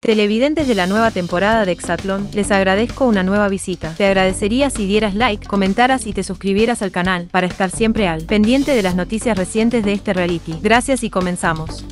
Televidentes de la nueva temporada de Exatlón, les agradezco una nueva visita. Te agradecería si dieras like, comentaras y te suscribieras al canal para estar siempre al pendiente de las noticias recientes de este reality. Gracias y comenzamos.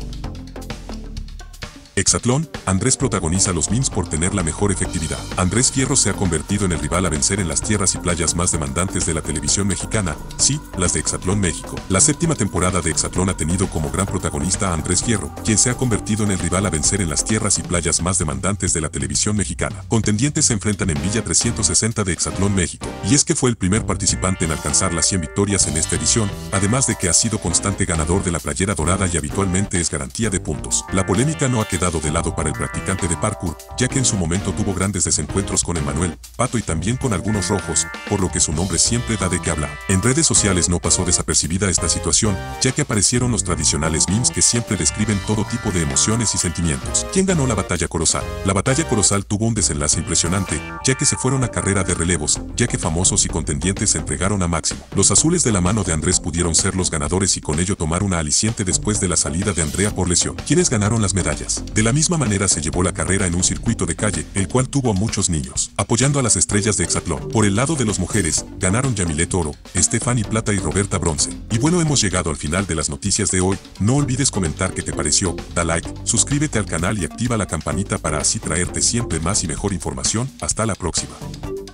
Exatlón, Andrés protagoniza los memes por tener la mejor efectividad. Andrés Fierro se ha convertido en el rival a vencer en las tierras y playas más demandantes de la televisión mexicana, sí, las de Exatlón México. La séptima temporada de Exatlón ha tenido como gran protagonista a Andrés Fierro, quien se ha convertido en el rival a vencer en las tierras y playas más demandantes de la televisión mexicana. Contendientes se enfrentan en Villa 360 de Exatlón México, y es que fue el primer participante en alcanzar las 100 victorias en esta edición, además de que ha sido constante ganador de la playera dorada y habitualmente es garantía de puntos. La polémica no ha quedado de lado para el practicante de parkour, ya que en su momento tuvo grandes desencuentros con Emmanuel, Pato y también con algunos rojos, por lo que su nombre siempre da de qué hablar. En redes sociales no pasó desapercibida esta situación, ya que aparecieron los tradicionales memes que siempre describen todo tipo de emociones y sentimientos. ¿Quién ganó la batalla colosal? La batalla colosal tuvo un desenlace impresionante, ya que se fueron a carrera de relevos, ya que famosos y contendientes se entregaron a máximo. Los azules de la mano de Andrés pudieron ser los ganadores y con ello tomar una aliciente después de la salida de Andrea por lesión. ¿Quiénes ganaron las medallas? De la misma manera se llevó la carrera en un circuito de calle, el cual tuvo a muchos niños, apoyando a las estrellas de Exatlón. Por el lado de las mujeres, ganaron Yamilet Oro, Stephanie Plata y Roberta Bronce. Y bueno, hemos llegado al final de las noticias de hoy. No olvides comentar qué te pareció, da like, suscríbete al canal y activa la campanita para así traerte siempre más y mejor información. Hasta la próxima.